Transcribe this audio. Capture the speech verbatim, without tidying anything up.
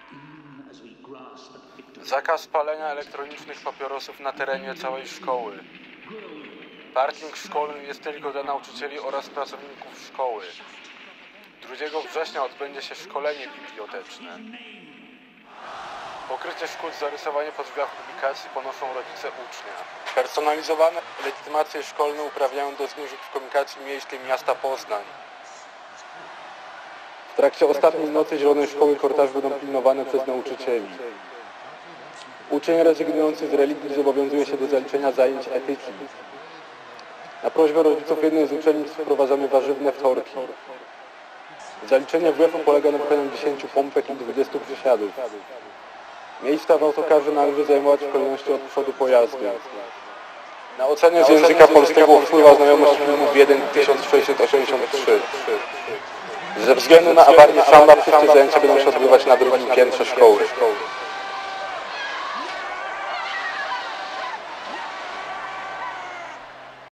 Zakaz palenia elektronicznych papierosów na terenie całej szkoły. Parking szkolny jest tylko dla nauczycieli oraz pracowników szkoły. drugiego września odbędzie się szkolenie biblioteczne. Pokrycie szkód, zarysowanie po drzwiach publikacji ponoszą rodzice ucznia. Personalizowane legitymacje szkolne uprawniają do zniżek w komunikacji miejskiej miasta Poznań. W trakcie ostatniej nocy Zielonej Szkoły korytarze będą pilnowane przez nauczycieli. Uczeń rezygnujący z religii zobowiązuje się do zaliczenia zajęć etyki. Na prośbę rodziców jednej z uczelni wprowadzamy warzywne wtorki. Zaliczenie W F-u polega na wykonaniu dziesięciu pompek i dwudziestu przysiadów. Miejsca w autokarze należy zajmować w kolejności od przodu pojazdu. Na ocenę z języka polskiego wpływa znajomość filmów jeden tysiąc sześćset osiemdziesiąt trzy. Ze względu na awarię szamba wszystkie zajęcia będą się odbywać na drugim piętrze szkoły.